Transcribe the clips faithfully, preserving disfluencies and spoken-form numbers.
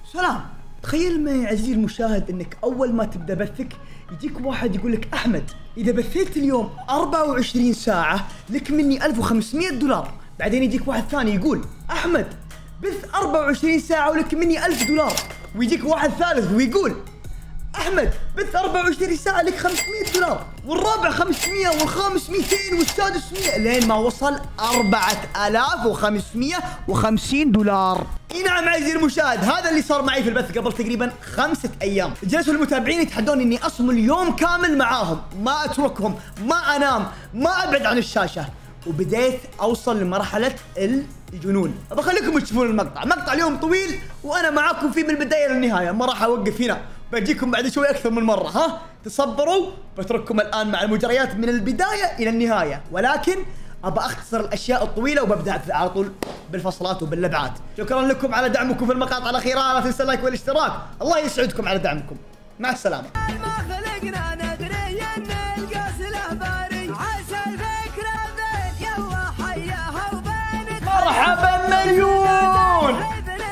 سلام. تخيل معي عزيزي المشاهد انك اول ما تبدا بثك يجيك واحد يقول لك احمد اذا بثيت اليوم أربعة وعشرين ساعة لك مني ألف وخمسمية دولار. بعدين يجيك واحد ثاني يقول احمد بث أربعة وعشرين ساعة ولك مني ألف دولار. ويجيك واحد ثالث ويقول احمد بث أربعة وعشرين ساعة لك خمسمية دولار، والرابع خمسمية والخامس مئتين والسادس مئة، لين ما وصل أربعة آلاف وخمسمية وخمسين دولار. اي نعم عزيزي المشاهد، هذا اللي صار معي في البث قبل تقريبا خمسة ايام. جلسوا المتابعين يتحدون اني اصمل يوم كامل معاهم، ما اتركهم، ما انام، ما ابعد عن الشاشة، وبديت اوصل لمرحلة الجنون. بخليكم تشوفون المقطع، مقطع اليوم طويل وانا معاكم فيه من البداية للنهاية، ما راح اوقف هنا، بجيكم بعد شوي اكثر من مرة. ها تصبروا، بترككم الان مع المجريات من البداية الى النهاية، ولكن ابى اختصر الاشياء الطويلة وببدأ على طول بالفصلات وباللبعات. شكرا لكم على دعمكم في المقاطع الاخيرة، لا تنسى اللايك والاشتراك، الله يسعدكم على دعمكم، مع السلامة. مرحبا مليون.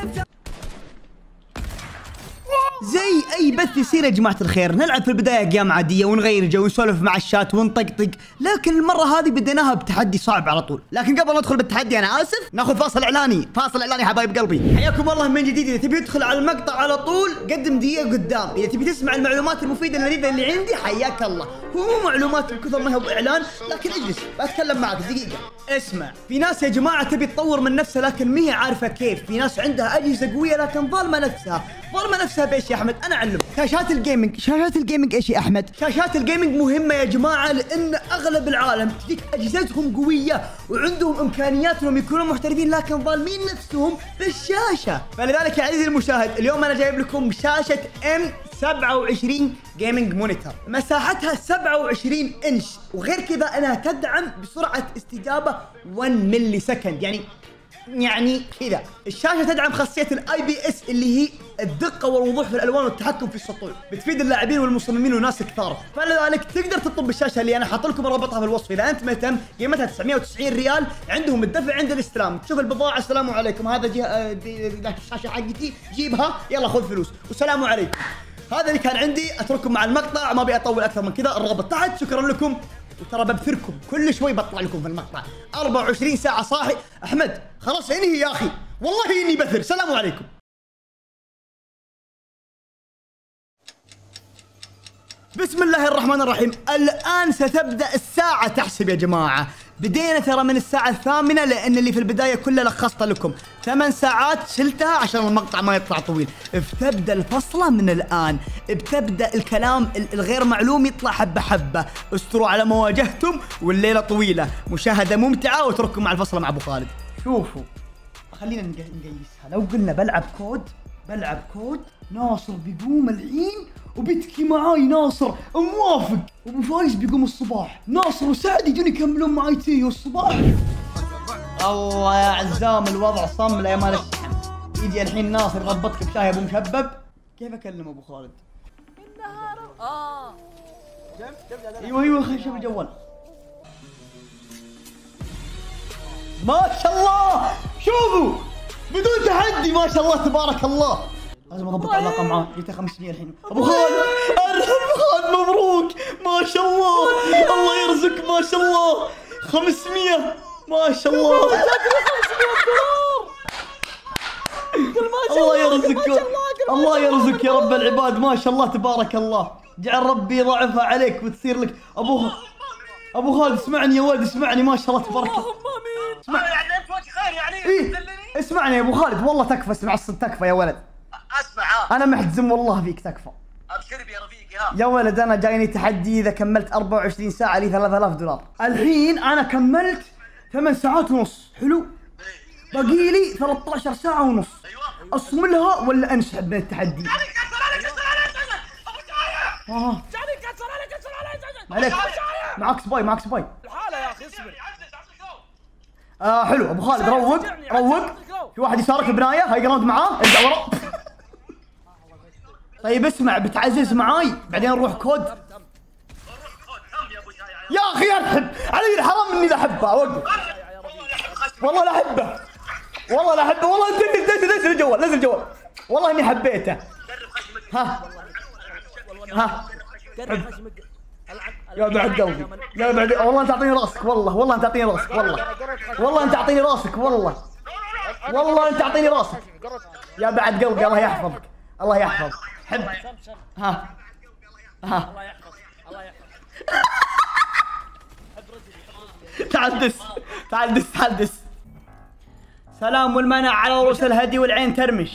زي اي بث يصير يا جماعه الخير، نلعب في البدايه قيام عاديه ونغير جو ونسولف مع الشات ونطقطق، لكن المره هذه بديناها بتحدي صعب على طول. لكن قبل ما ندخل بالتحدي انا اسف ناخذ فاصل اعلاني، فاصل اعلاني حبايب قلبي. حياكم الله من جديد. اذا تبي تدخل على المقطع على طول قدم دقيقه قدام، اذا تبي تسمع المعلومات المفيده اللذيذه اللي عندي حياك الله. هو مو معلومات بكثر ما هو اعلان، لكن اجلس بتكلم معك دقيقه. اسمع، في ناس يا جماعه تبي تطور من نفسها لكن ما هي عارفه كيف، في ناس عندها اجهزه قويه لكن ظالمه نفسها. ظالمه نفسها بايش يا احمد؟ انا اعلمك. شاشات الجيمنج. شاشات الجيمنج ايش يا احمد؟ شاشات الجيمنج مهمه يا جماعه، لان اغلب العالم تجيك اجهزتهم قويه وعندهم امكانيات انهم يكونوا محترفين لكن ظالمين نفسهم بالشاشه. فلذلك يا عزيزي المشاهد اليوم انا جايب لكم شاشه ام سبعة وعشرين جيمنج مونيتور، مساحتها سبعة وعشرين انش، وغير كذا انها تدعم بسرعه استجابه واحد ملي سكند، يعني يعني كذا. الشاشه تدعم خاصيه الاي بي اس اللي هي الدقه والوضوح في الالوان والتحكم في السطوع، بتفيد اللاعبين والمصممين وناس كثار. فلذلك تقدر تطلب الشاشه اللي انا حاط لكم رابطها في الوصف اذا انت مهتم. قيمتها تسعمية وتسعين ريال، عندهم الدفع عند الاستلام. تشوف البضاعه السلام عليكم، هذا جه الشاشه حقتي جيبها يلا خذ فلوس والسلام عليكم. هذا اللي كان عندي، اترككم مع المقطع، ما ابي اطول اكثر من كذا، الرابط تحت. شكرا لكم، وترى ببثركم كل شوي بطلع لكم في المقطع أربعة وعشرين ساعة صاحي. احمد خلاص انهي يا اخي، والله اني بثر. سلام عليكم. بسم الله الرحمن الرحيم. الان ستبدا الساعة تحسب يا جماعة. بدينا ترى من الساعة الثامنة، لأن اللي في البداية كله لخصت لكم، ثمان ساعات شلتها عشان المقطع ما يطلع طويل. بتبدأ الفصلة من الآن، بتبدأ الكلام الغير معلوم يطلع حبة حبة. استروا على ما واجهتم والليلة طويلة، مشاهدة ممتعة، واترككم مع الفصلة مع أبو خالد. شوفوا خلينا نقيسها. لو قلنا بلعب كود، بلعب كود، ناصر بيقوم الحين وبتكي معاي ناصر موافق، وابو فايز بيقوم الصباح، ناصر وسعد يجون يكملون معاي تي والصباح. الله يا عزام الوضع صمله يا مال الشحن. يجي الحين ناصر يضبطك بشاي ابو مشبب. كيف اكلم ابو خالد؟ النهار اه ايوه ايوه خلينا نشوف الجوال. ما شاء الله شوفوا بدون تحدي ما شاء الله تبارك الله. لازم اضبط علاقه معاه، جبته خمسمية الحين. ابو خالد ابو خالد مبروك ما شاء الله، الله يرزقك ما شاء الله. خمسمية ما شاء الله. الله يرزقك، الله يرزقك يا رب العباد، ما شاء الله تبارك الله. جعل ربي يضاعفها عليك وتصير لك. ابو ابو خالد اسمعني يا ولد، اسمعني ما شاء الله تبارك الله. اسمع يعني انت وجه خير يعني. إيه؟ اسمعني يا ابو خالد والله تكفى، اسمع الصدق تكفى يا ولد. اسمع انا محزم والله فيك تكفى. ابشر يا رفيقي. ها يا ولد انا جايني تحدي اذا كملت أربعة وعشرين ساعة لي ثلاثة آلاف دولار. الحين انا كملت ثمان ساعات ونص، حلو؟ باقي لي ثلاثة عشر ساعة ونص. ايوه اصملها ولا انسحب من التحدي؟ يعني كسر عليك كسر عليك ابو جايه. اه يعني كسر عليك كسر عليك عليك معك سباي، معك سباي. الحالة يا اخي اصبر. اه حلو ابو خالد، روق روق. في واحد يسارك بنايه، هاي جراوند معاه، ارجع ورا. طيب اسمع، بتعزز معاي بعدين نروح كود. يا اخي ارحب علي، الحرام اني لا احبه. اوقف والله لا احبه، والله لا احبه، والله نزل نزل نزل الجوال، نزل الجوال. والله اني حبيته. قرب خشمك. ها ها قرب خشمك. يا بعد قلبي يا بعد، والله انت تعطيني راسك، والله والله انت تعطيني راسك، والله والله انت تعطيني راسك، والله والله انت تعطيني راسك يا بعد قلبي. الله يحفظك الله يحفظك. حب ها ها الله يحفظ الله يحفظ. تعال دس تعال دس تعال دس. سلام والمنع على رؤوس الهدي والعين ترمش.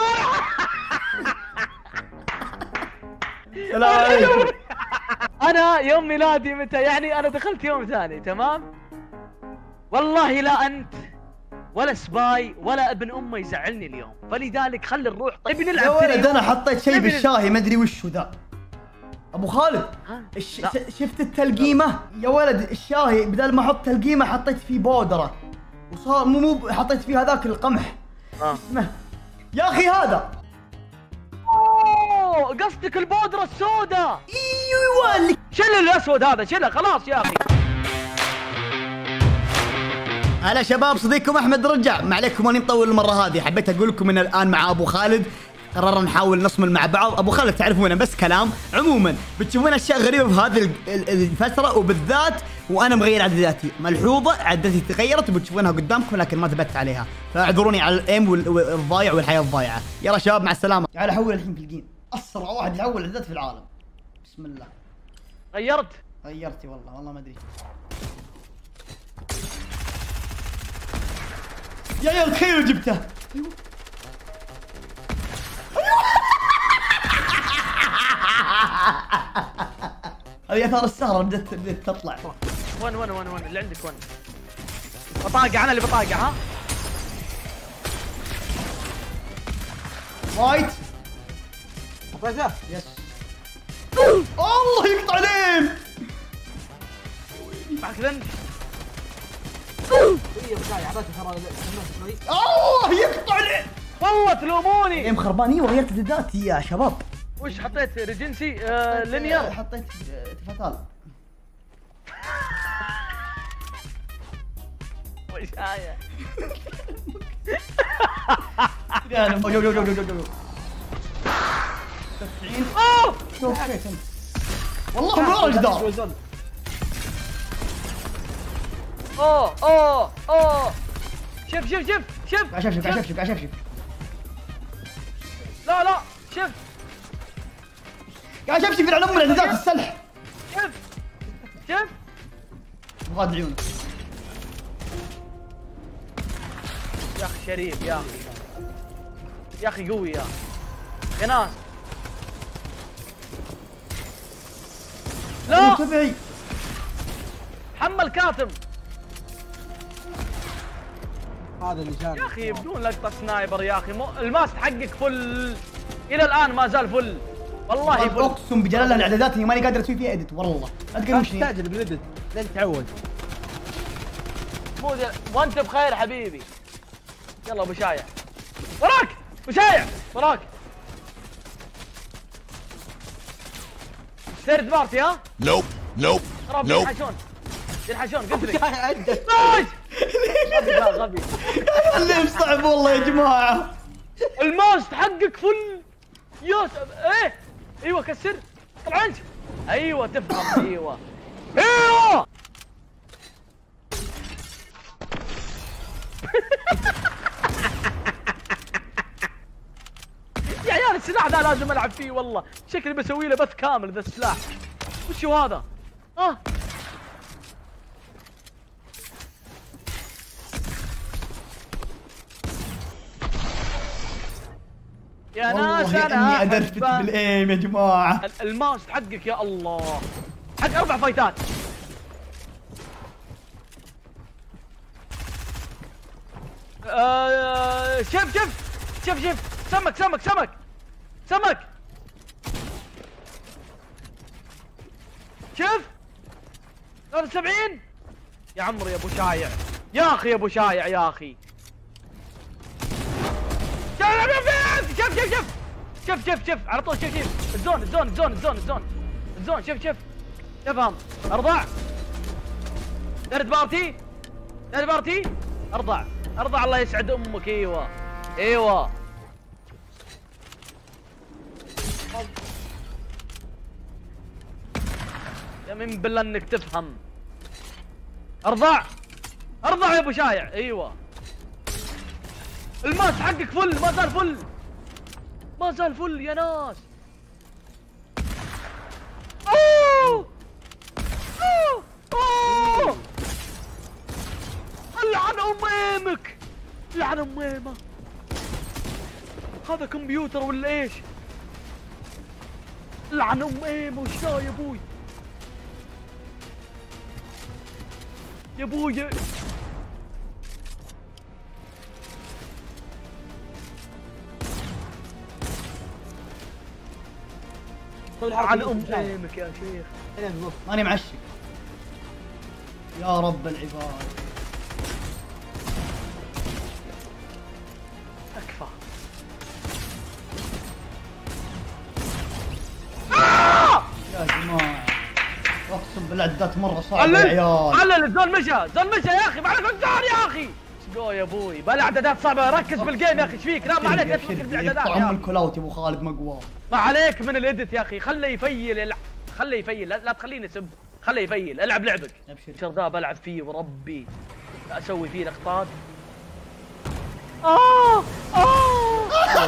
السلام عليكم. انا يوم ميلادي متى؟ يعني انا دخلت يوم ثاني تمام. والله لا انت ولا سباي ولا ابن امه يزعلني اليوم، فلذلك خلي نروح طيب نلعب. يا ولد انا حطيت شيء نبي- بالشاي ما ادري وش هو ذا. ابو خالد ها؟ الش... لا. شفت التلقيمه يا ولد؟ الشاي بدل ما احط تلقيمه حطيت فيه بودره، وصار مو مو حطيت فيه هذاك القمح. آه. اسمه يا اخي هذا. اوه قصدك البودره السوداء. ايوه اللي شيل الاسود هذا شيله خلاص يا اخي. هلا شباب، صديقكم احمد رجع. ما عليكم اني مطول المره هذه، حبيت اقول لكم من الان مع ابو خالد قررنا نحاول نصمل مع بعض. ابو خالد تعرفونه بس كلام. عموما بتشوفون اشياء غريبه في هذه ال- ال- الفتره، وبالذات وانا مغير اعداداتي ملحوظه، اعداداتي تغيرت وبتشوفونها قدامكم لكن ما ثبت عليها، فاعذروني على الايم وال- والضايع والحياه الضايعه. يلا شباب مع السلامه. تعال احول الحين في الجيم، اسرع واحد يحول اعدادات في العالم. بسم الله. غيرت. غيرتي والله والله ما ادري. يا يا الخير جبته. هذه اثار السهره بدت بدت تطلع. وين وين وين وين اللي عندك وين؟ بطاقة انا اللي بطاقة ها؟ وايت حطيته؟ يس. الله يقطع لين. معك ذنب؟ الله يقطع لين. والله تلوموني. ايم خرباني وغيرت اعداداتي يا شباب. وش حطيت ريجنسي آه لينير؟ حطيت تفتال. وش آية؟ يعني جو جو جو جو جو جو. تسعين. اوه شوف كيف انت. والله ما اقدر. اوه اوه اوه شوف شوف شوف شوف قاعد شفشف قاعد شفشف قاعد شفشف لا لا شوف قاعد شفشف على ام الاعدادات السلح. شوف شوف غاد عيونك. يا اخي شريف يا اخي يا اخي قوي يا اخي يا ناس. لا تبعي. حمل كاتم هذا اللي شان يا اخي بدون لقطه سنايبر يا اخي. مو... الماست حقك فل الى الان ما زال فل والله فل. اقسم بجلال الله الاعدادات اني ماني قادر اسوي فيها اديت والله. لا تقول وش هي. تستعجل بريدت لين تعود. مو ذا- وانت بخير حبيبي. يلا ابو شايع وراك ابو شايع وراك. سيرد بارتي ها؟ Nope, nope, خراب nope. ينحشون ينحشون قلت لك. عندك نايس. غبي ذا غبي. اللي صعب والله يا جماعه. الماست حقك فل يا س- ايه ايوه كسر طلع انت. ايوه تفهم ايوه ايوه. يا عيال السلاح ذا لازم العب فيه والله. شكلي بسوي له بث كامل ذا السلاح. وش هو هذا؟ اه يا ناس والله انا اني ادرفت أحبه. بالايم يا جماعه. ال- الماوس حقك يا الله حق اربع فايتات. آه، شوف شوف شوف شوف سمك سمك سمك سمك شوف ثلاثة وسبعين يا عمري يا ابو شايع يا اخي يا ابو شايع يا اخي. شوف شوف شوف شوف شوف شوف شوف على طول شوف شوف الزون الزون الزون الزون الزون الزون شوف شوف افهم ارضع ثيرد بارتي ثيرد بارتي ارضع ارضع الله يسعد امك. ايوه ايوه يمين بالله انك تفهم. ارضع ارضع يا ابو شايع. ايوه الماس حقك فل، ما زال فل، ما زال فل يا ناس. اوه اوه اوه لعن امك، لعن اميمه. هذا كمبيوتر ولا ايش؟ لعن اميمه. وش ذا يا ابوي؟ يا ابوي عن امك يا شيخ. ماني معشق يا رب العباد. اكفى. يا جماعه اقسم بالله عدات مره صعبه يا علل عيال. علل الزون مشى، زون مشى يا اخي. ما عليك الزون يا اخي. شقو يا ابوي بلا اعدادات صعبه. ركز بالجيم يا اخي. ايش فيك؟ لا ما عليك لا تفكر بالاعدادات يا طعم اخي. الكلاوت يا ابو خالد مقواه. ما عليك من الادت يا اخي. خله يفيل يلعب، خله يفيل. لا, لا تخليني اسب، خله يفيل. العب لعبك. ابشر. شرداب العب فيه وربي اسوي فيه الاخطاء. اه اه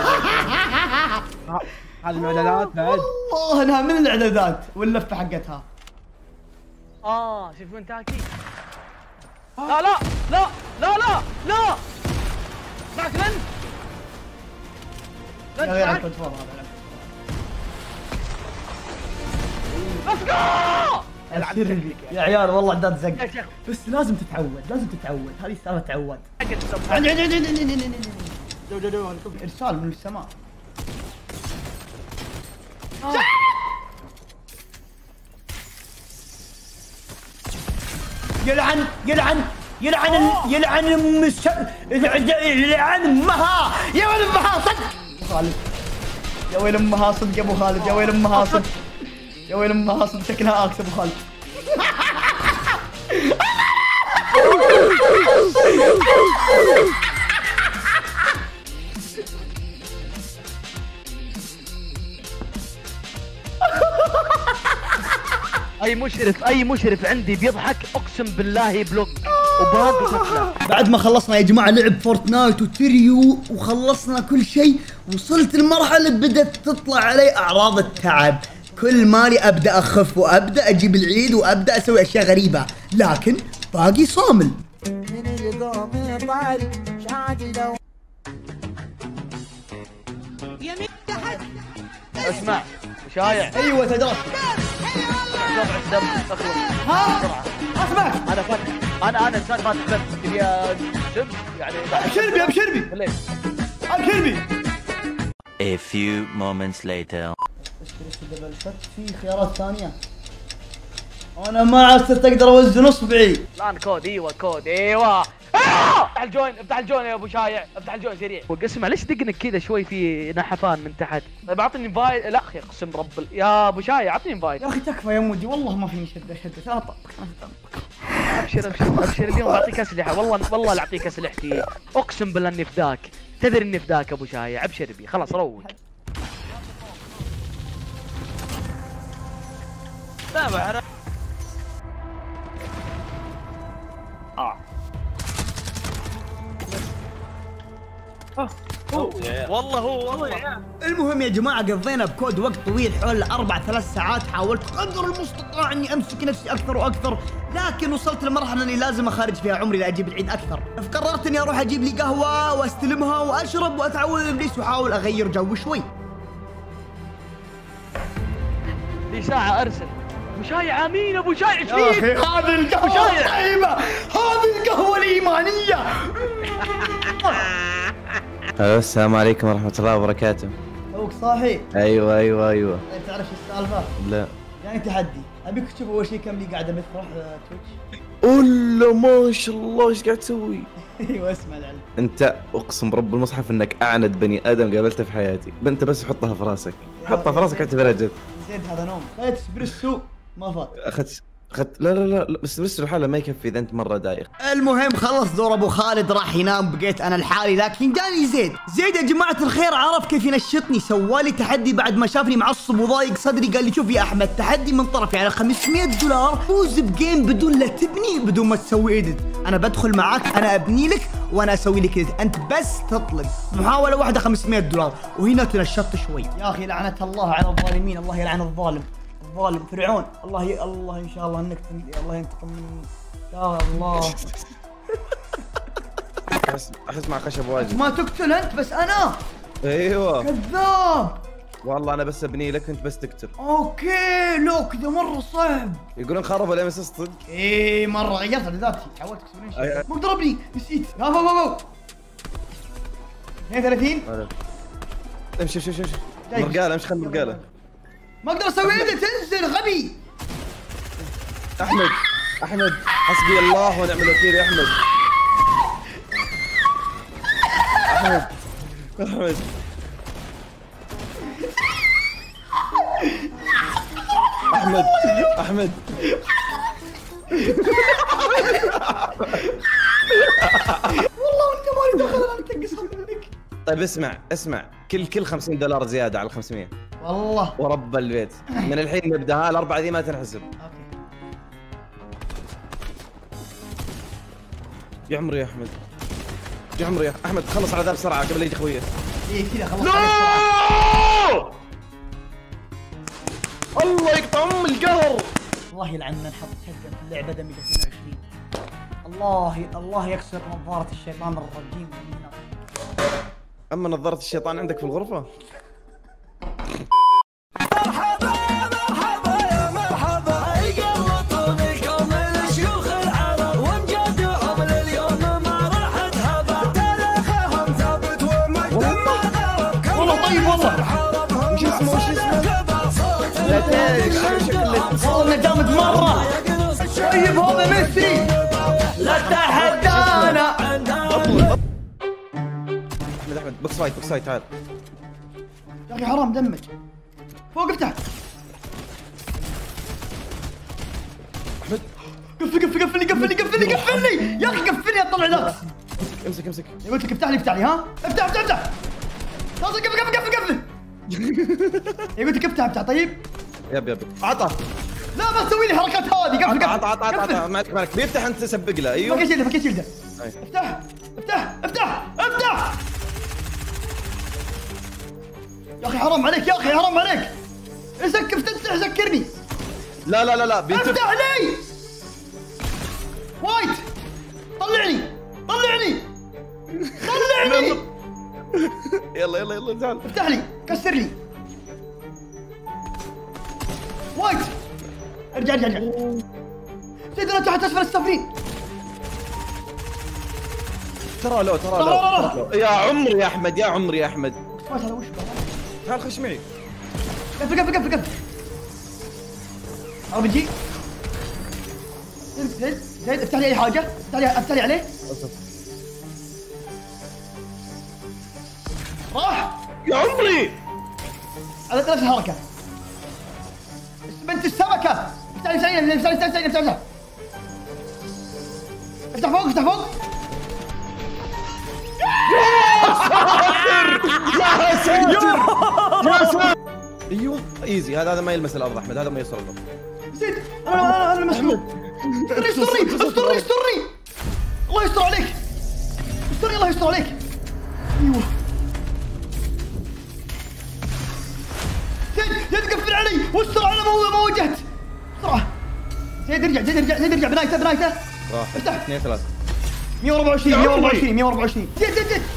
هذه الاعدادات بعد. والله انها من الاعدادات واللفه حقتها. اه شوف من تاكي. لا لا لا لا لا لا معك لن يا لن غير معك. الكنترول هذا. ليتس جو. أبشر بك يا عيال والله عداد زق. يا شيخ بس لازم تتعود، لازم تتعود. هذه سالفه تعود. دو دو دو ارسال من السماء. يلعن يلعن يلعن يلعن المس يلعن امها. يا ويل امها صدق ابو خالد. يا ويل امها صدق يا ابو خالد. يا ويل امها صدق. يا ويل امها صدق. شكلها اكس ابو خالد. اي مشرف اي مشرف عندي بيضحك اقسم بالله بلوك وباق وتطلع. بعد ما خلصنا يا جماعه لعب فورتنايت وتريو وخلصنا كل شيء، وصلت المرحله بدأت تطلع علي اعراض التعب. كل مالي ابدا اخف وابدا اجيب العيد وابدا اسوي اشياء غريبه، لكن باقي صامل. اسمع شايع. ايوه تدرس. طبع الدم اخلص ها بسرعه. اسمع انا فاتح، انا انا انسان فاتح بس تبي شب يعني. ابشربي ابشربي ليش؟ ابشربي. A few moments later. في خيارات ثانيه. انا ما عرفت اقدر اوزن اصبعي. الان كود. ايوه كود. ايوه افتح الجوين، افتح الجوين يا ابو شايع، افتح الجوين سريع. اسمع ليش دقنك كذا شوي في نحفان من تحت؟ طيب اعطني انفايت. لا اخي اقسم رب ال... يا ابو شايع اعطني انفايت. يا اخي تكفى يا مودي والله ما فيني شده شده. لا طق. ابشر ابشر ابشر. اليوم بعطيك اسلحه والله والله لا اعطيك اسلحتي. اقسم بالله اني فداك. تدري اني فداك ابو شايع. ابشر بي خلاص روق. لا بعرف. اه والله هو والله. المهم يا جماعة قضينا بكود وقت طويل حول أربع ثلاث ساعات. حاولت قدر المستطاع إني أمسك نفسي أكثر وأكثر، لكن وصلت لمرحلة إني لازم أخرج فيها عمري لأجيب العيد أكثر. فقررت إني أروح أجيب لي قهوة وأستلمها وأشرب وأتعوذ إبليس وأحاول أغير جو شوي. لي ساعة أرسل. أبو شايع آمين. أبو شايع إيش يا فيك؟ أخي هذه القهوة الطيبة، هذه القهوة الإيمانية. السلام عليكم ورحمة الله وبركاته. توك صاحي؟ ايوه ايوه ايوه. طيب تعرف شو السالفة؟ لا. يعني تحدي، أبيك تشوف أول شيء كم لي قاعدة مثل راح تويتش. اولا ما شاء الله ايش قاعد تسوي؟ ايوه اسمع العلم. انت اقسم برب المصحف انك اعند بني ادم قابلته في حياتي، انت بس حطها في راسك، حطها في راسك اعتبرها جد. زين هذا نوم. خذيت اسبريسو ما فات. اخذت اخذت لا لا لا بس بس الحالة ما يكفي اذا انت مرة دايخ. المهم خلص دور ابو خالد راح ينام، بقيت انا لحالي، لكن جاني زيد. زيد يا جماعة الخير عرف كيف ينشطني، سوالي تحدي بعد ما شافني معصب وضايق صدري، قال لي شوف يا احمد تحدي من طرفي على خمسمية دولار، فوز بجيم بدون لا تبني بدون ما تسوي ايديت، انا بدخل معاك انا ابني لك وانا اسوي لك ايديت، انت بس تطلب محاولة واحدة خمسمية دولار، وهنا تنشطت شوي. يا اخي لعنة الله على الظالمين، الله يلعن الظالم. الظالم فرعون، الله ي... الله ان شاء الله انك الله ينتقم مني يا الله. احس احس مع خشب واجد. ما تقتل انت بس انا. ايوه كذاب. والله انا بس ابني لك انت بس تقتل. اوكي لو كذا مره صعب. يقولون خرب الام اس اس صدق. ايه مره غيرت لذاتي، حاولت اكسبرين أي... مو ضربني نسيت. لا لا لا اثنين وثلاثين. امشي امشي امشي مرقاله امشي خلنا مرقاله. ما اقدر اسوي ايدي تنزل غبي. احمد احمد حسبي الله ونعم الوكيل يا احمد. احمد احمد احمد احمد والله وانت مالي دخل انا تنقص منك. طيب اسمع اسمع كل كل خمسين دولار زياده على خمسمية والله ورب البيت من الحين نبدا، ها الاربعه ذي ما تنحسب. اوكي يا عمري يا احمد يا عمري يا احمد خلص على ذا بسرعه قبل لا يجي خويه. ايه كذا خلص. الله يقطع ام القهر. الله يلعن من حط حقه في اللعبه دمي اثنين وعشرين. الله الله يكسر نظاره الشيطان الرجيم من هنا. اما نظاره الشيطان عندك في الغرفه. مرحبا مرحبا يا مرحبا يقلطون كامل شيوخ العرب وامجادهم لليوم ما راح تهبى تاريخهم ثابت ومجد ما غاب. والله طيب والله. وش اسمه وش اسمه؟ لا تدري والله جامد مره. طيب هذا ميسي لا تحدانا. احمد احمد بوكس فايت بوكس فايت تعال. يا اخي حرام دمج. فوق افتح. احمد قفل قفل قفلني قفلني قفلني قفلني يا اخي قفلني اطلع ذاك. امسك امسك. قلت لك افتح لي افتح لي ها افتح افتح افتح. خلاص قفل قفل قفل قفل. قلت لك افتح افتح طيب. يب يب عطى. لا ما تسوي لي الحركات هذه قفل قفل. عطى عطى عطى عطى مالك مالك بيفتح انت سبق له. ايوه فكيت يلده فكيت يلده. أي. افتح افتح افتح افتح. يا اخي حرام عليك يا اخي حرام عليك. سكر تفتح سكرني. لا لا لا لا بينتف... افتح لي. وايت طلعني طلعني طلعني. يلا يلا يلا تعال افتح لي كسر لي. وايت ارجع ارجع ارجع. سيدنا تحت اسفل السافرين. ترى لو ترى لا، لا، لا. لو يا عمري يا احمد يا عمري يا احمد وايت هذا وش تعال خش معي. قفل قفل قفل قفل. ار بي جي. زيد زيد افتح لي اي حاجه افتح لي افتح لي عليه. راح يا عمري على نفس الحركه. بنت السمكه. افتح لي افتح لي افتح لي افتح لي افتح لي افتح فوق افتح فوق. يا ساتر يا ساتر. ايوه ايزي هذا هذا ما يلمس الارض احمد هذا ما يوصل الارض. زيد انا انا انا مسلوب. استرني استرني استرني استرني. الله يستر عليك. استرني الله يستر عليك. ايوه زيد زيد قفل علي واستر على ما ما وجهت. بسرعه زيد ارجع زيد ارجع زيد ارجع بنايته بنايته. راح افتح. اثنين ثلاثة مية وأربعة وعشرين مية وأربعة وعشرين مية وأربعة وعشرين. زيد زيد زيد.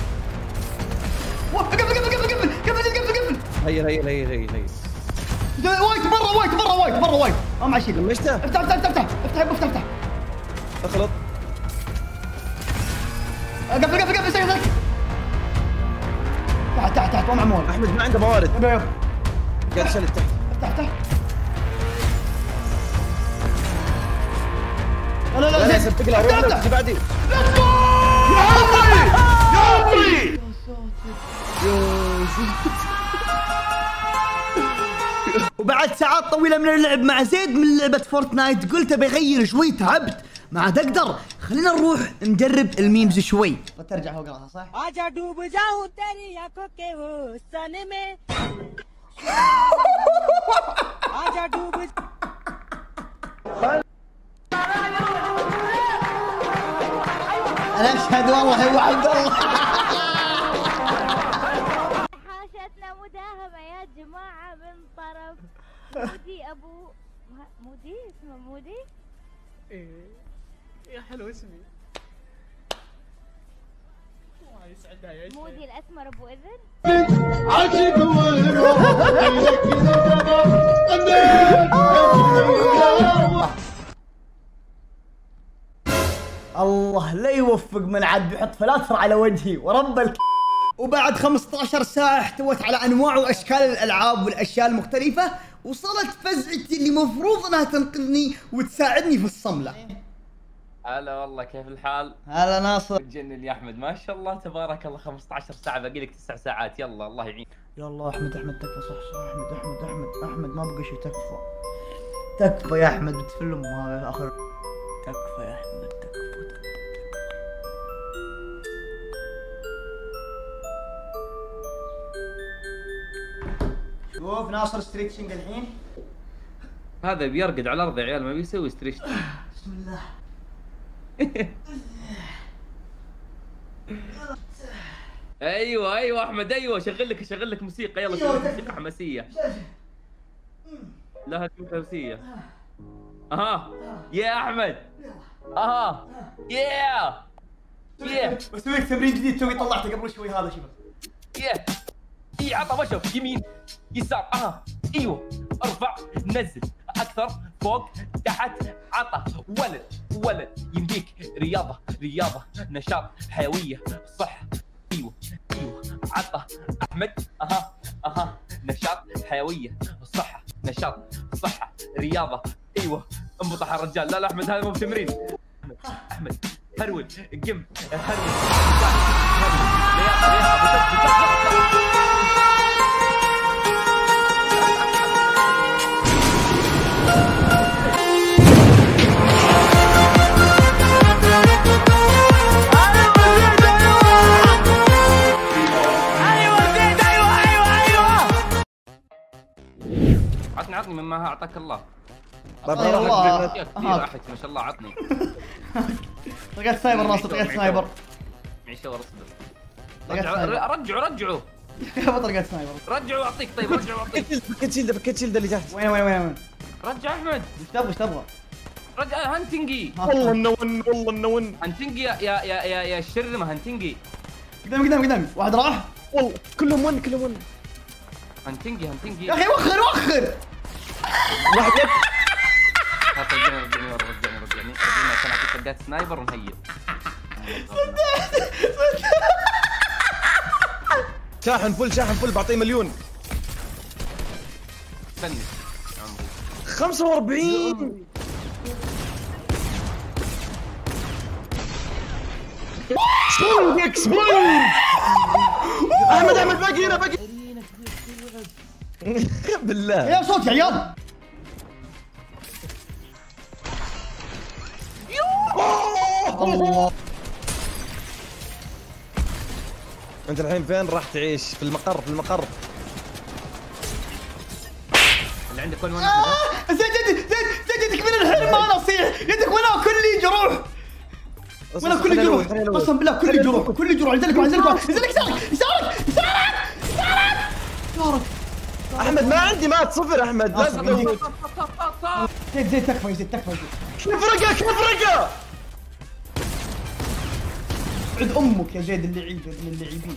قفل قفل قفل قفل قفل قفل قفل قفل. هيا هيا هيا هيا هيا. وايت مره وايت مره وايت مره وايت. ما مع شيء. لمشته. افتح افتح افتح افتح افتح افتح افتح. اخلط. قفل قفل قفل سكت سكت. تحت تحت تحت ومع موارد. احمد ما عنده موارد. يبا يبا. قاعد شل تحت. افتح افتح. لا لا لا لا زين. سبق له افتح روح افتح. له بعدين. يا عمري يا عمري. وبعد ساعات طويله من اللعب مع زيد من لعبه فورتنايت قلت بغير شوي، تعبت ما عاد اقدر، خلينا نروح نجرب الميمز شوي. ترجع فوق راسها صح؟ आजा डूब जाऊं तेरी आंखों के हुस्न में आजा डूब انا اشهد والله وعد الله. حاشتنا مداهمة يا جماعة من طرف مودي ابو مودي اسمه مودي؟ ايه يا حلو اسمي. الله يسعدها يا شيخ. مودي الاسمر ابو اذن. الله لا يوفق من عاد بيحط فلاتر على وجهي ورب الك. وبعد خمسة عشر ساعة احتوت على انواع واشكال الالعاب والاشياء المختلفة، وصلت فزعتي اللي مفروض انها تنقذني وتساعدني في الصملة. هلا والله كيف الحال؟ هلا ناصر. تجنن يا احمد ما شاء الله تبارك الله. خمسة عشر ساعة باقي لك تسع ساعات. يلا الله يعين. يلا احمد احمد تكفى صح صح احمد احمد احمد احمد ما بقى شيء تكفى. تكفى يا احمد بتفلم هذا اخر. تكفى يا احمد تكفى تكفى. شوف ناصر ستريتشنج الحين. هذا بيرقد على الارض يا عيال ما بيسوي ستريتش. بسم الله. ايوه ايوه احمد ايوه شغل لك شغل لك موسيقى. يلا شغل موسيقى حماسيه. لا تكون حماسيه. اها يا احمد. اها يا يا بسوي لك تمرين جديد توي طلعته قبل شوي هذا شوف. يا اي عطى بشوف يمين يسار. اها ايوه ارفع نزل اكثر فوق تحت عطى ولد ولد يمديك رياضه رياضه نشاط حيويه صحه. ايوه ايوه عطى احمد. اها اها نشاط حيويه صحه نشاط صحه رياضه. ايوه انبطح الرجال. لا لا احمد هذا مو بتمرين. احمد احمد هرول قم هرول لياقه لياقه. عطني عطني مما اعطاك الله. الله كثير احد ما شاء الله عطني. طقت سايبر ناصر طقت سايبر. معيشه ورصد. رجعوا رجعوا رجعوا. يابا طقت سايبر. رجعوا اعطيك طيب رجعوا اعطيك. فكت شيلده فكت شيلده اللي تحت. وين وين وين وين؟ رجع احمد. ايش تبغى ايش تبغى؟ رجع هانتنجي. والله النون والله النون. هانتنجي يا يا يا يا, يا الشرمه هانتنجي. قدامي قدامي قدامي واحد راح. والله كلهم ون كلهم ون. هانتنجي هانتنجي. يا اخي وخر وخر. واحد يب. رجعني رجعني رجعني رجعني رجعني عشان اعطيك طقات سنايبر ونهيل. شاحن فل شاحن فل بعطيه مليون. استني خمسة وأربعين. سبونك سبونك. احمد احمد باقي هنا باقي. بالله يا صوت يا عيال. الله. انت الحين فين راح تعيش؟ في المقر في المقر. اللي عندك وين وين؟ زيد زيد زيد زيد يدك من الحين ما نصيح. يدك وين كل جروح. وين كل جروح. قسم بالله كل جروح كل جروح. عندك عندك عندك يسارك يسارك يسارك يسارك. احمد ما عندي مات صفر. احمد لازم تموت. زيد زيد تكفى زيد تكفى زيد. كيف رقا كيف رقا؟ عند امك يا زيد اللي يعيد اللي يعيدين.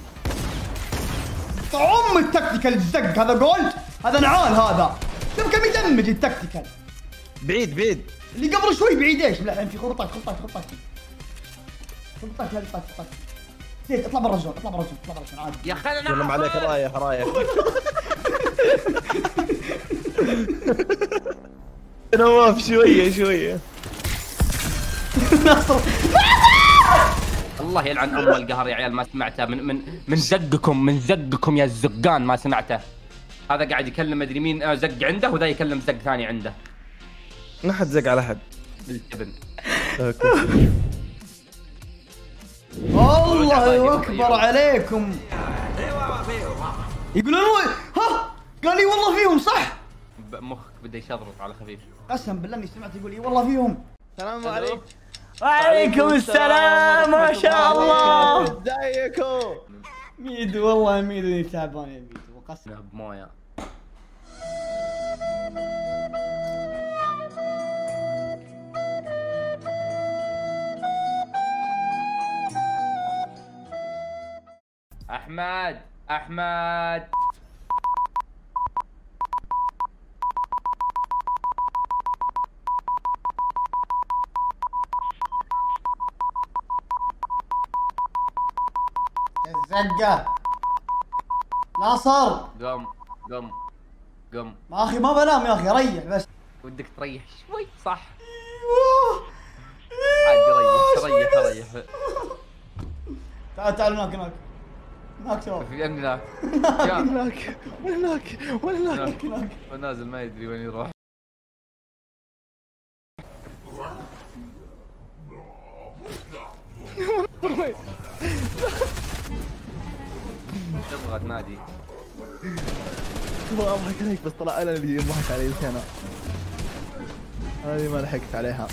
ام التكتيكال الزق هذا جولد. هذا نعال هذا. تبقى مدمج التكتيكال. بعيد بعيد. اللي قبل شوي بعيد ايش؟ لا الحين في خطط خطط خطط خطط هذه خطط خطط. زيد اطلع برا الزون اطلع برا الزون اطلع برا الزون عادي. يا اخي انا سلم عليك رايح رايح. نواف شويه شويه. ناصر الله يلعن ام القهر يا عيال ما سمعته من من من زقكم من زقكم يا الزقان ما سمعته. هذا قاعد يكلم مدري مين آه، زق عنده، وذا يكلم زق ثاني عنده. ما حد زق على احد. بالجبن. اوكي. الله اكبر عليكم. يقولون ها قال لي والله فيهم صح. مخك بدا يشرط على خفيف. قسم بالله اني سمعت يقول لي والله فيهم. السلام عليكم. وعليكم السلام ما شاء الله. ازيكم؟ ميدو والله ميدو اني تعبان يا ميدو وقسم بمويه. احمد احمد الزقة ناصر قم قم قم. ما اخي ما بنام يا اخي ريح بس. ودك تريح شوي صح؟ ايوه عاد ريح ريح ريح. تعال تعال هناك هناك هناك شباب. في هناك هناك هناك هناك هناك ونازل ما يدري وين يروح. تبغى تنادي؟ ما اضحك عليك بس طلع انا اللي يضحك علي انا. هذه ما لحقت عليها.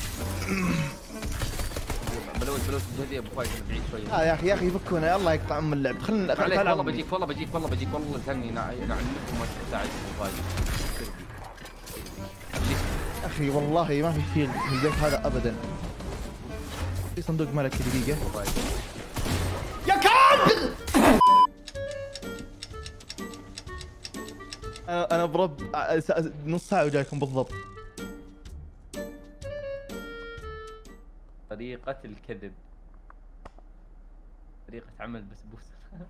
بلوز بلوز الجهدية ابو فايز بعيد شوي. اه يا اخي يا اخي فكونا يلا يقطع ام اللعب. خلنا عليك والله بجيك والله بجيك والله بجيك والله ثاني نعلمكم ما تساعد ابو فايز. اخي والله ما في شيء في البيت هذا ابدا. في صندوق ملكي دقيقة. يا كلب. انا انا برب نص ساعة وجايكم بالضبط. طريقة الكذب. طريقة عمل بسبوسة.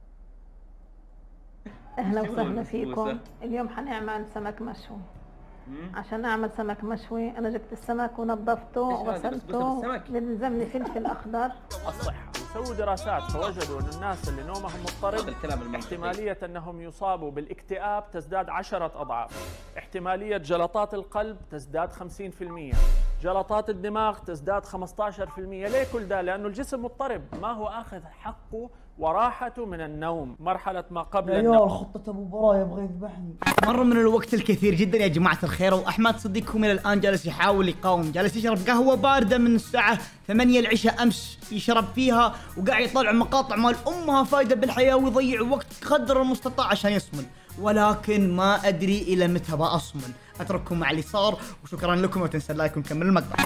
اهلا وسهلا فيكم. اليوم حنعمل سمك مشوي. عشان اعمل سمك مشوي انا جبت السمك ونظفته وغسلته، بنلزمني فلفل اخضر. الصحة سووا دراسات فوجدوا أن الناس اللي نومهم مضطرب احتمالية أنهم يصابوا بالاكتئاب تزداد عشرة أضعاف، احتمالية جلطات القلب تزداد خمسين بالمئة، جلطات الدماغ تزداد خمسة عشر بالمئة. ليه كل ده؟ لأنه الجسم مضطرب، ما هو أخذ حقه وراحته من النوم، مرحلة ما قبل يا النوم. خطة ابو براء يبغى يذبحني. مر من الوقت الكثير جدا يا جماعة الخير، واحمد صديقكم الى الان جالس يحاول يقاوم، جالس يشرب قهوة باردة من الساعة ثمانية العشاء امس يشرب فيها، وقاعد يطلع مقاطع مال امها فايدة بالحياة ويضيع وقت قدر المستطاع عشان يصمل، ولكن ما ادري الى متى بأصمل. اترككم مع اللي صار وشكرا لكم، وتنسى اللايك ونكمل المقطع.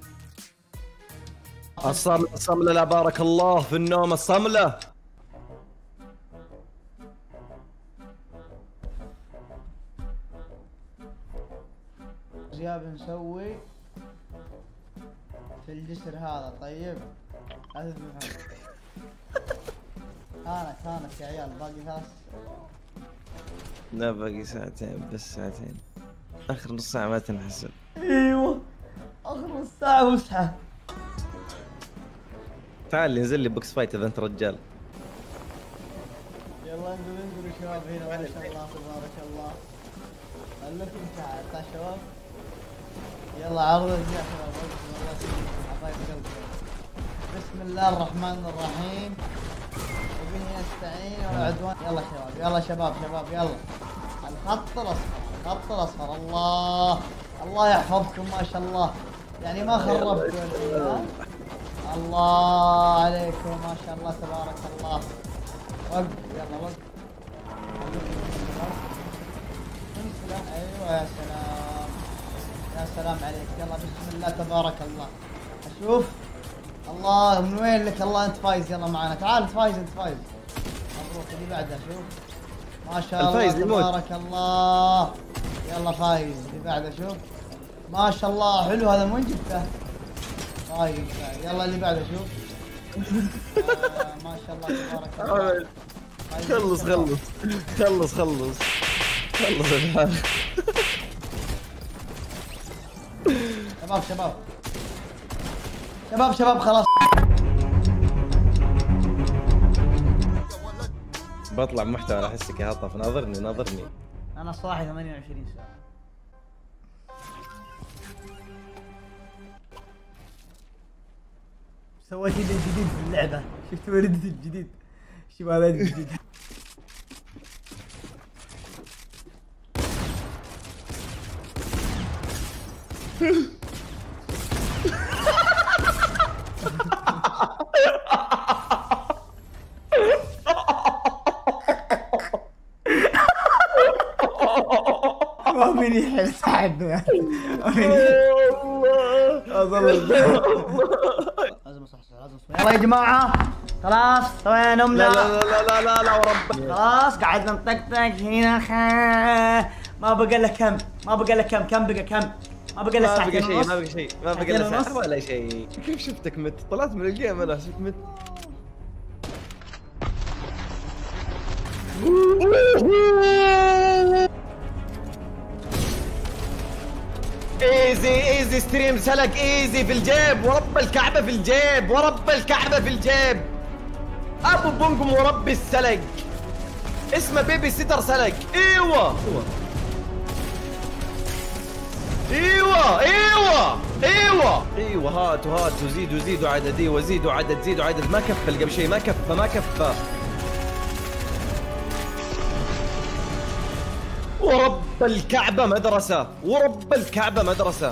الصملة الصملة لا بارك الله في النوم الصملة. زياب نسوي في الجسر هذا. طيب هذا كانت كانت يا عيال باقي ثلاث. لا باقي ساعتين بس ساعتين. اخر نص ساعة ما تنحسب. ايوه اخر الساعة وسعة. تعال انزل لي بوكس فايت اذا انت رجال. يلا انزلوا انزلوا شباب هنا ما شاء الله تبارك الله. خليكم تعال تعال شباب. يلا عرض يا شباب. والله حبايب قلبي. بسم الله الرحمن الرحيم وبه نستعين ولا عدوان. يلا شباب يلا شباب شباب يلا. الخط الاصفر الخط الاصفر. الله الله يحفظكم ما شاء الله، يعني ما خربتوا. الله عليكم ما شاء الله تبارك الله. وقف يلا وقف. ايوه يا سلام يا سلام عليك. يلا بسم الله تبارك الله. اشوف الله من وين لك. الله انت فايز يلا معنا. تعال انت فايز انت فايز. مبروك اللي بعده. شوف ما شاء الله تبارك الله. يلا فايز اللي بعده. شوف ما شاء الله حلو هذا. من وين جبته؟ فايز. يلا اللي بعده. شوف آه ما شاء الله تبارك الله. خلص خلص خلص خلص خلص الحال. شباب شباب شباب شباب خلاص. بطلع محتوى على حسك يا هطف. ناظرني ناظرني انا صاحي ثمانية وعشرين ساعة. سويت لي الجديد في اللعبة، شفت ولدت الجديد. شوف هذا الجديد. ما فيني حيل صعب يعني. لازم اصحصح لازم اصحصح. يلا يا جماعة خلاص سوينا نمنا. لا لا لا لا لا لا وربك. خلاص قعدنا نطقطق هنا خا. ما بقى له كم ما بقى له كم كم بقى كم ما بقى له ما ساعتين بقى شيء ونص. ما بقى شيء ما بقى له ساعة ولا شيء. كيف شفتك مت؟ طلعت من الجيم انا شفت مت. ايزي ايزي ستريم سلك ايزي في الجيب ورب الكعبة في الجيب ورب الكعبة في الجيب. ابو بونقم ورب السلق اسمه بيبي سيتر سلق. ايوه ايوه ايوه ايوه ايوه هاتوا هاتوا زيدوا زيدوا عدد ايوه زيدوا عدد زيدوا عدد. ما كفى قبل شيء ما كفى ما كفى. ورب الكعبة مدرسة ورب الكعبة مدرسة.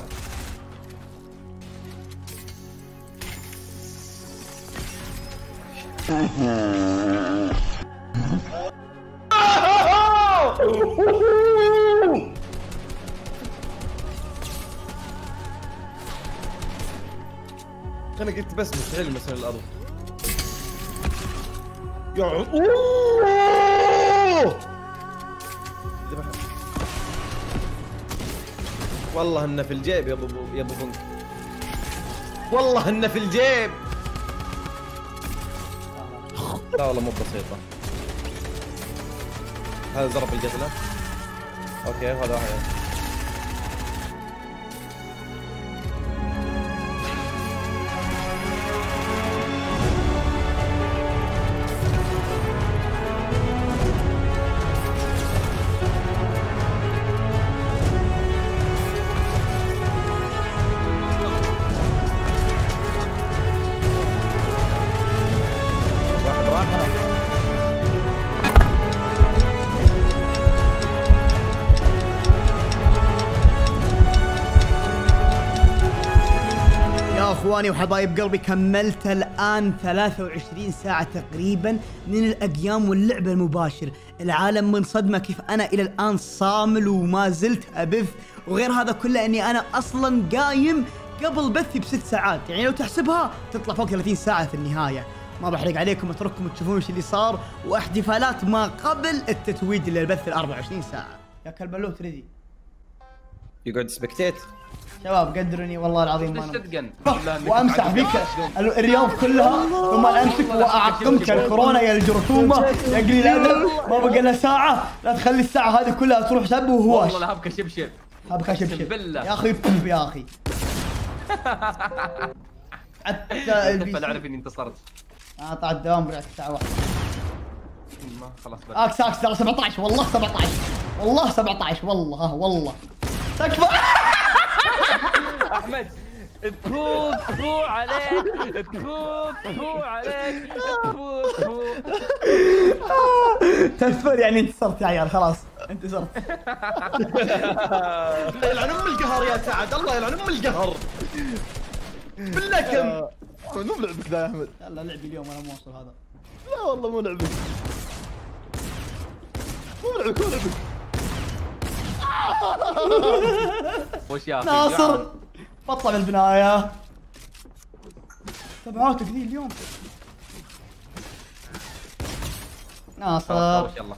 انا قلت بس مستحيل مثلا الارض. يا اوه والله انه في الجيب يا ابو يا ابو بنك. والله انه في الجيب. لا والله مو بسيطة. هذا ضرب القتلة. اوكي هذا واحد. اخواني وحبايب قلبي كملت الان ثلاثة وعشرين ساعة تقريبا من الاقيام واللعبة المباشر. العالم من صدمة كيف انا الى الان صامل وما زلت ابث، وغير هذا كله اني انا اصلا قايم قبل بثي بست ساعات، يعني لو تحسبها تطلع فوق ثلاثين ساعة في النهاية. ما بحرق عليكم اترككم تشوفون ايش اللي صار واحتفالات ما قبل التتويج للبث ال أربعة وعشرين ساعة. يا كلب اللوت ريدي يقعد سبكتيت. شباب قدروني والله العظيم ما صدقا وامسح فيك الرياض كلها ثم امسك واعقمك الكورونا يا الجرثومه يا قليل الادب. ما بقى لها ساعه لا تخلي الساعه هذه كلها تروح سب وهواش. والله هبكه شبشب هبكه شبشب يا اخي بوف يا اخي. حتى البي اعرف اني انتصرت. اه طلع الدوام رجعت الساعه واحدة. ما خلاص بقى اكس اكس ترى سبعة عشر والله سبعة عشر والله سبعة عشر والله ها والله تكفى. احمد تفو تفو عليك تفو تفو عليك تفو تفو. تفر يعني انتصرت يا عيال خلاص انتصرت. يلعن ام القهر يا سعد الله يلعن ام القهر. بالله كم مو لعبك ذا يا احمد. يلا لعبي اليوم انا موصل هذا. لا والله مو لعبك مو لعبك مو لعبك. وش يا اخي ناصر بطلع من البناية. تبعاتك ذي اليوم ناصر. يلا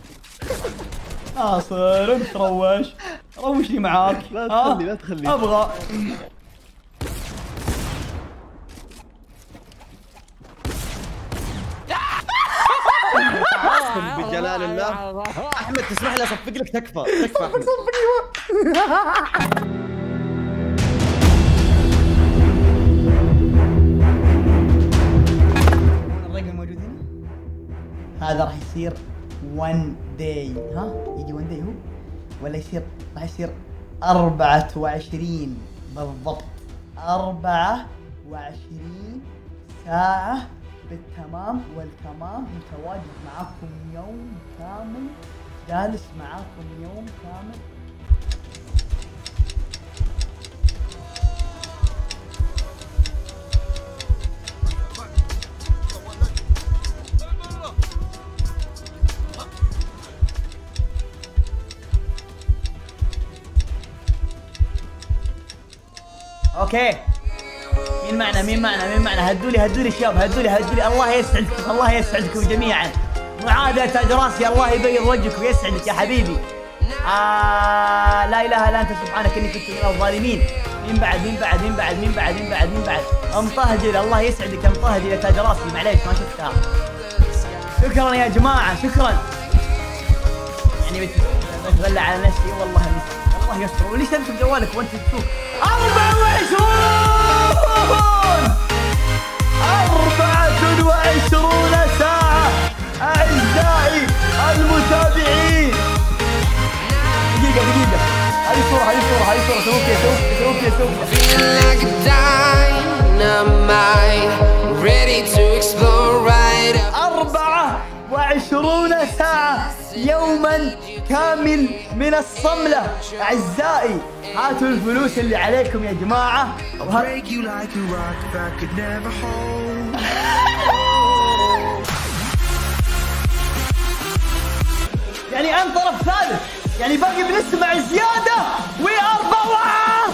ناصر انت روش روشني معاك. لا تخلي لا تخلي ابغى. بجلال الله. احمد تسمح لي اصفق لك تكفى تكفى احمد. الرقم موجود هنا. هذا راح يصير one day ها يجي one day هو ولا يصير راح يصير أربعة وعشرين بالضبط، أربعة وعشرين ساعة بالتمام والتمام متواجد معاكم يوم كامل، جالس معاكم يوم كامل. اوكي مين معنا مين معنا مين معنا؟ هدوا لي هدوا لي شباب، هدوا لي هدوا لي. الله يسعدكم الله يسعدكم جميعا. معاذ يا تاج راسي الله يبيض وجهك ويسعدك يا حبيبي. آه لا اله الا انت سبحانك اني كنت من الظالمين. مين بعد مين بعد مين بعد مين بعد مين بعد مين بعد ام طهجل الله يسعدك ام طهجل يا تاج راسي، معليش ما شفتها. شكرا يا جماعه شكرا. يعني بتغلى على نفسي والله الله يستر. وليش تمسك جوالك وانت تسوق؟ أربعة وعشرون أربعة وعشرون ساعة أعزائي المتابعين. دقيقة دقيقة هذه صورة هذه صورة هذه صورة سووا كذا سووا كذا سووا كذا. أربعة وعشرون ساعة يوما كامل من الصملة. أعزائي هاتوا الفلوس اللي عليكم يا جماعة. يعني أنا طرف ثالث، يعني باقي بنسمع زيادة وي ار باور.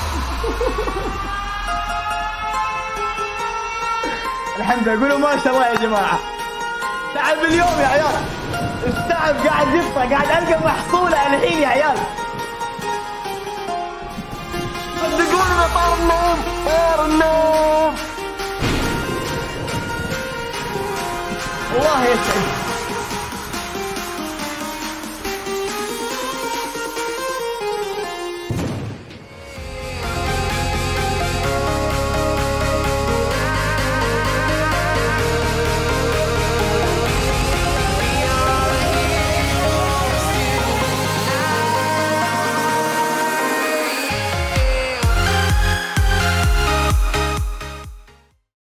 الحمد لله قولوا ما شاء الله يا جماعة. تعب اليوم يا عيال، التعب قاعد يقطع، قاعد ألقى محصولة الحين يا عيال. صدقوني طار النوم طار النوم. الله يسعدك